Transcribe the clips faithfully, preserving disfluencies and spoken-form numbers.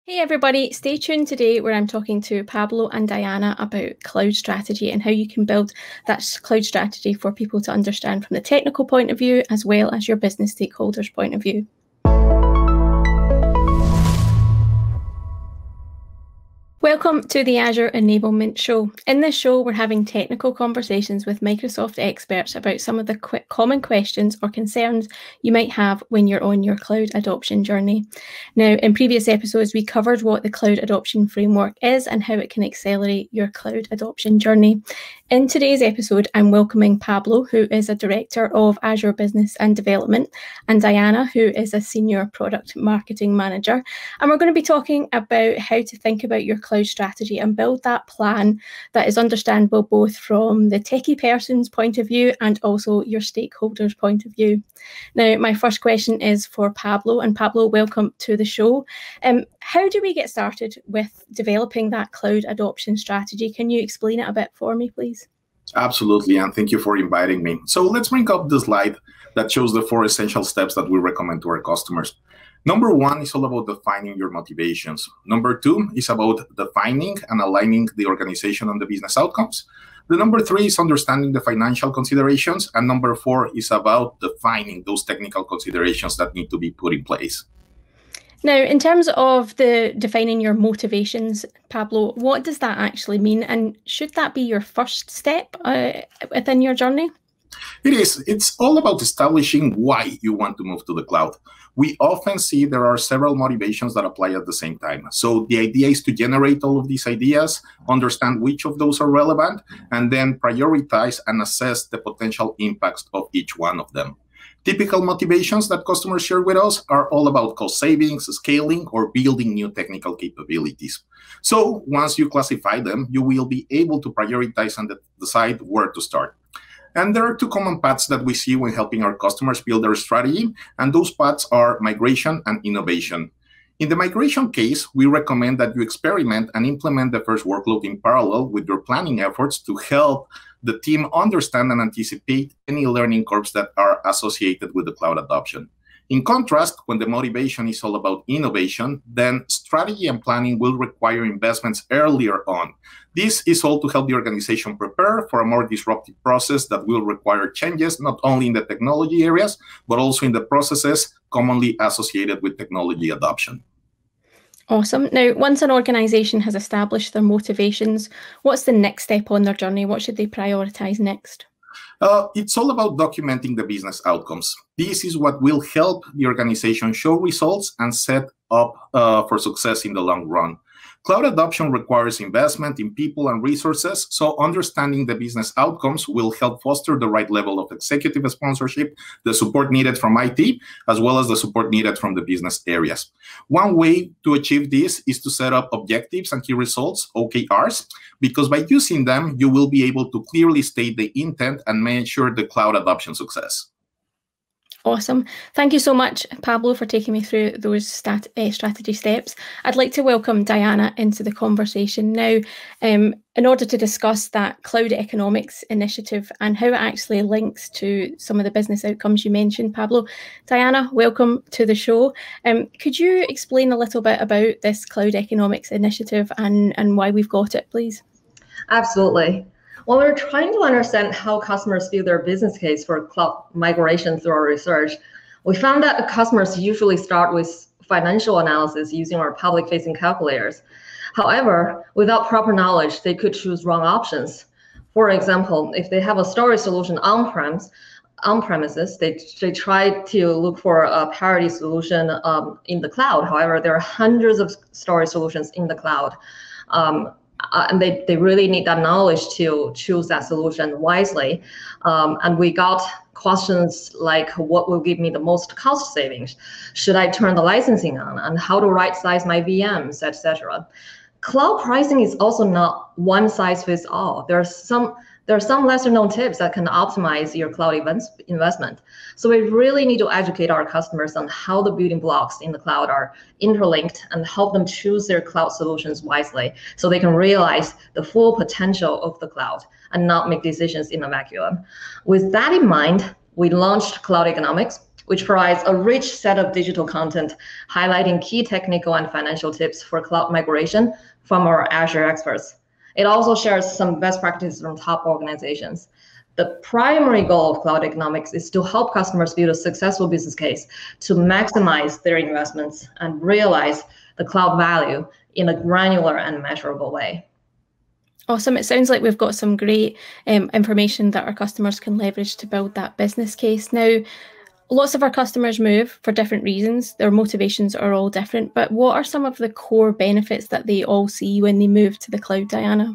Hey everybody, stay tuned today where I'm talking to Pablo and Diana about cloud strategy and how you can build that cloud strategy for people to understand from the technical point of view as well as your business stakeholders' point of view. Welcome to the Azure Enablement Show. In this show, we're having technical conversations with Microsoft experts about some of the qu- common questions or concerns you might have when you're on your cloud adoption journey. Now, in previous episodes, we covered what the cloud adoption framework is and how it can accelerate your cloud adoption journey. In today's episode, I'm welcoming Pablo, who is a Director of Azure Business and Development, and Diana, who is a Senior Product Marketing Manager. And we're going to be talking about how to think about your cloud strategy and build that plan that is understandable both from the techie person's point of view and also your stakeholders' point of view. Now, my first question is for Pablo, and Pablo, welcome to the show. Um, how do we get started with developing that cloud adoption strategy? Can you explain it a bit for me, please? Absolutely, and thank you for inviting me. So let's bring up the slide that shows the four essential steps that we recommend to our customers. Number one is all about defining your motivations. Number two is about defining and aligning the organization on the business outcomes. The number three is understanding the financial considerations. And number four is about defining those technical considerations that need to be put in place. Now, in terms of the defining your motivations, Pablo, what does that actually mean? And should that be your first step uh, within your journey? It is. It's all about establishing why you want to move to the cloud. We often see there are several motivations that apply at the same time. So the idea is to generate all of these ideas, understand which of those are relevant, and then prioritize and assess the potential impacts of each one of them. Typical motivations that customers share with us are all about cost savings, scaling, or building new technical capabilities. So once you classify them, you will be able to prioritize and decide where to start. And there are two common paths that we see when helping our customers build their strategy, and those paths are migration and innovation. In the migration case, we recommend that you experiment and implement the first workload in parallel with your planning efforts to help the team understand and anticipate any learning curves that are associated with the cloud adoption. In contrast, when the motivation is all about innovation, then strategy and planning will require investments earlier on. This is all to help the organization prepare for a more disruptive process that will require changes not only in the technology areas, but also in the processes commonly associated with technology adoption. Awesome. Now, once an organization has established their motivations, what's the next step on their journey? What should they prioritize next? Uh, it's all about documenting the business outcomes. This is what will help the organization show results and set up uh, for success in the long run. Cloud adoption requires investment in people and resources, so understanding the business outcomes will help foster the right level of executive sponsorship, the support needed from I T, as well as the support needed from the business areas. One way to achieve this is to set up objectives and key results, O K Rs, because by using them, you will be able to clearly state the intent and measure the cloud adoption success. Awesome. Thank you so much, Pablo, for taking me through those stat uh, strategy steps. I'd like to welcome Diana into the conversation now um, in order to discuss that cloud economics initiative and how it actually links to some of the business outcomes you mentioned, Pablo. Diana, welcome to the show. Um, could you explain a little bit about this cloud economics initiative and, and why we've got it, please? Absolutely. When we're trying to understand how customers view their business case for cloud migration through our research, we found that the customers usually start with financial analysis using our public-facing calculators. However, without proper knowledge, they could choose wrong options. For example, if they have a storage solution on-premise, on-premises, they, they try to look for a parity solution um, in the cloud. However, there are hundreds of storage solutions in the cloud. Um, Uh, and they, they really need that knowledge to choose that solution wisely. Um, and we got questions like, what will give me the most cost savings? Should I turn the licensing on? And how to right size my V Ms, et cetera. Cloud pricing is also not one size fits all. There's some There are some lesser known tips that can optimize your cloud events investment. So we really need to educate our customers on how the building blocks in the cloud are interlinked and help them choose their cloud solutions wisely so they can realize the full potential of the cloud and not make decisions in a vacuum. With that in mind, we launched Cloud Economics, which provides a rich set of digital content highlighting key technical and financial tips for cloud migration from our Azure experts. It also shares some best practices from top organizations. The primary goal of cloud economics is to help customers build a successful business case to maximize their investments and realize the cloud value in a granular and measurable way. Awesome. It sounds like we've got some great um, information that our customers can leverage to build that business case. Now, lots of our customers move for different reasons. Their motivations are all different, but what are some of the core benefits that they all see when they move to the cloud, Diana?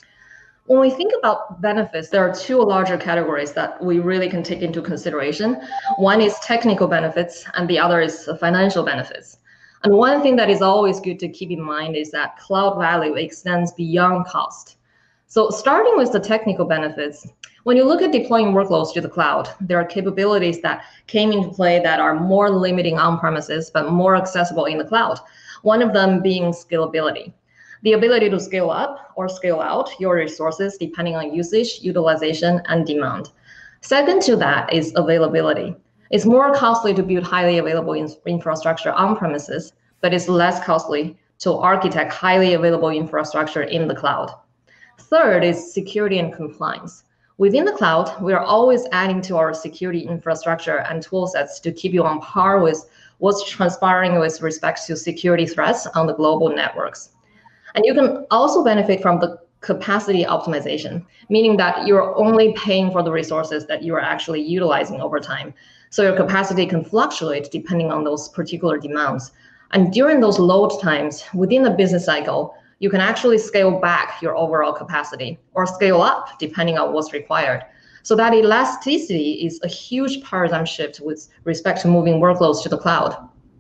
When we think about benefits, there are two larger categories that we really can take into consideration. One is technical benefits, and the other is financial benefits. And one thing that is always good to keep in mind is that cloud value extends beyond cost. So starting with the technical benefits, when you look at deploying workloads to the cloud, there are capabilities that came into play that are more limiting on-premises, but more accessible in the cloud. One of them being scalability. The ability to scale up or scale out your resources depending on usage, utilization, and demand. Second to that is availability. It's more costly to build highly available in infrastructure on premises, but it's less costly to architect highly available infrastructure in the cloud. Third is security and compliance. Within the cloud, we are always adding to our security infrastructure and tool sets to keep you on par with what's transpiring with respect to security threats on the global networks. And you can also benefit from the capacity optimization, meaning that you're only paying for the resources that you are actually utilizing over time. So your capacity can fluctuate depending on those particular demands. And during those load times within the business cycle, you can actually scale back your overall capacity or scale up depending on what's required. So that elasticity is a huge paradigm shift with respect to moving workloads to the cloud.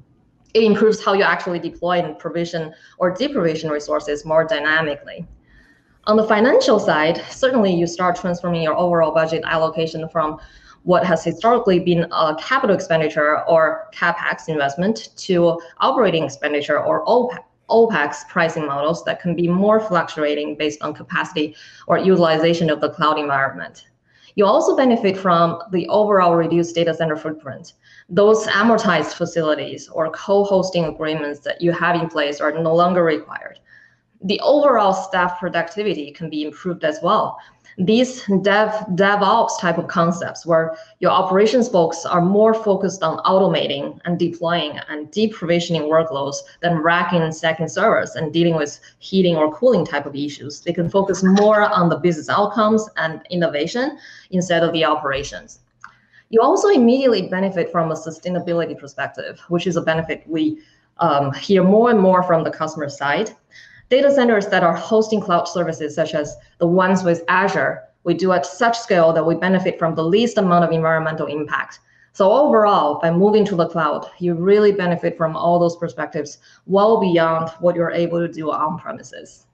It improves how you actually deploy and provision or deprovision resources more dynamically. On the financial side, certainly you start transforming your overall budget allocation from what has historically been a capital expenditure or CapEx investment to operating expenditure or OpEx pricing models that can be more fluctuating based on capacity or utilization of the cloud environment. You also benefit from the overall reduced data center footprint. Those amortized facilities or co-hosting agreements that you have in place are no longer required. The overall staff productivity can be improved as well. These dev, DevOps type of concepts where your operations folks are more focused on automating and deploying and deprovisioning workloads than racking and stacking servers and dealing with heating or cooling type of issues. They can focus more on the business outcomes and innovation instead of the operations. You also immediately benefit from a sustainability perspective, which is a benefit we um, hear more and more from the customer side. Data centers that are hosting cloud services, such as the ones with Azure, we do at such scale that we benefit from the least amount of environmental impact. So overall, by moving to the cloud, you really benefit from all those perspectives well beyond what you're able to do on premises.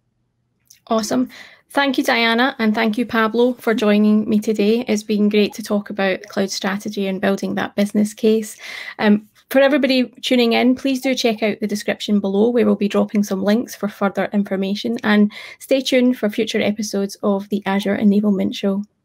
Awesome. Thank you, Diana, and thank you, Pablo, for joining me today. It's been great to talk about cloud strategy and building that business case. Um, For everybody tuning in, please do check out the description below where we'll be dropping some links for further information, and stay tuned for future episodes of the Azure Enablement Show.